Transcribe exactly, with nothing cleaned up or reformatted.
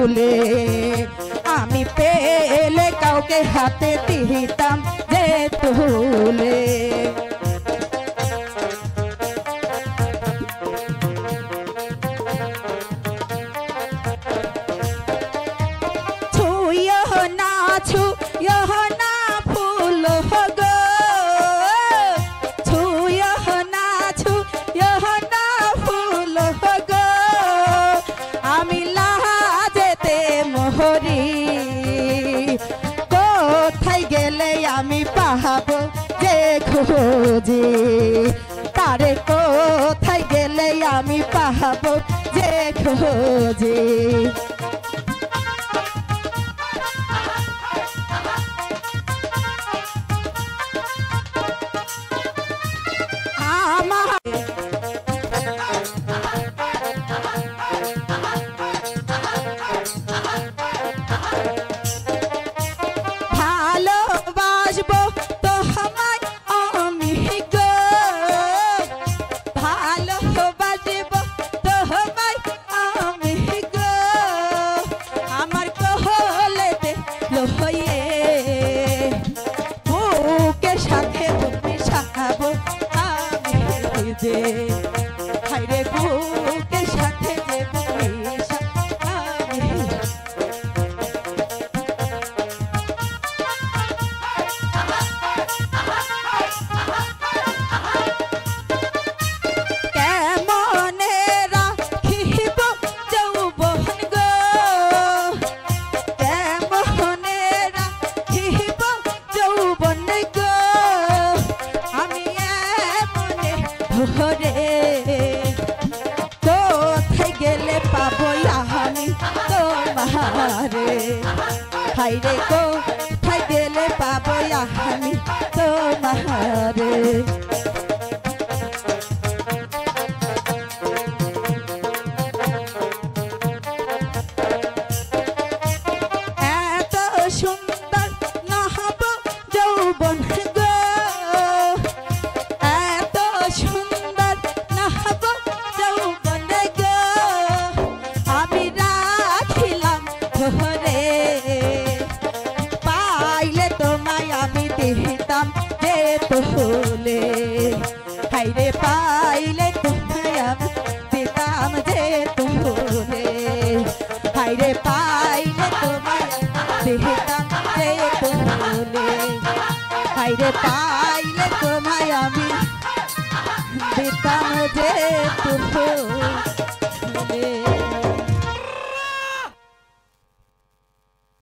তুলে আমি পেলে কাউকে হাতে দিতাম যে তুলে কোথায় গেলে আমি পাবো যে খুঁজি তারে কোথায় গেলে আমি পাবো যে খুঁজি হায়রে বুকের সাথে যে মিশা কেমনে রাখিব যৌবন গো কেমনে রাখিব যৌবন গো আমি এমনে ধরে কোথায় গেলে পাবো আমি তোমারে হায়রে কোথায় গেলে পাবো আমি তোমারে এত সুন্দর নহব যৌবন গো এত সুন্দর নহব যৌবন গো আমি রাখিলাম ধরে পাইলে তোমায় আমি দিতাম যে তুলে হায়রে পাইলে তোমায় আমি দিতাম যে তুলে হায়রে পাইলে তোমায় দিতাম যে তুলে হায়রে পাই